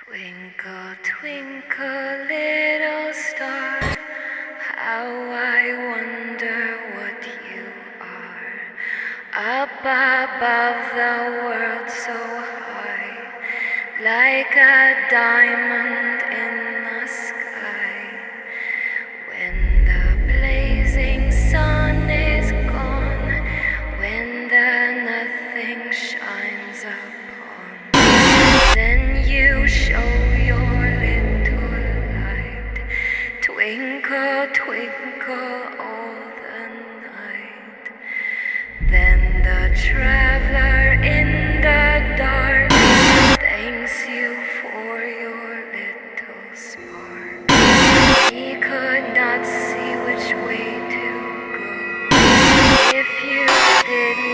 Twinkle, twinkle, little star, how I wonder what you are. Up above the world so high, like a diamond in the sky. When the blazing sun is gone, when the nothing shines upon, then you show your little light. Twinkle, twinkle all the night. Then the traveler in the dark thanks you for your little spark. He could not see which way to go if you did